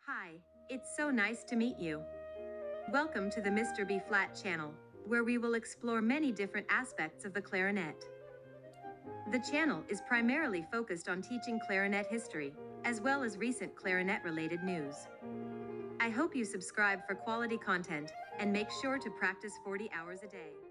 Hi, it's so nice to meet you. Welcome to the MrB Channel, where we will explore many different aspects of the clarinet. The channel is primarily focused on teaching clarinet history, as well as recent clarinet-related news. I hope you subscribe for quality content, and make sure to practice 40 hours a day.